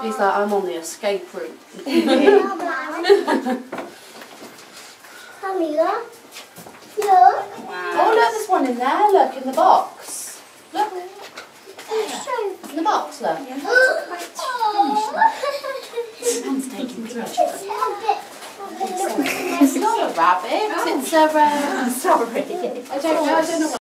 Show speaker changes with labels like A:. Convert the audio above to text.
A: He's like, I'm on the escape route.
B: Mummy, look. Look.
A: Wow. Oh, look, there's one in there. Look, in the box. Look. In the box, look. Sam's taking pictures. It's not a rabbit. It's a... sorry. I don't know what